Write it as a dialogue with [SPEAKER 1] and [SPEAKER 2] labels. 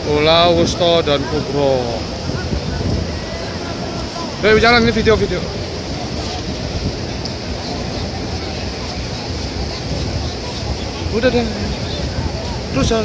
[SPEAKER 1] Pulau Wusto dan Kubro. Ayo jalan, ini video-video. Udah deh. Terus jalan.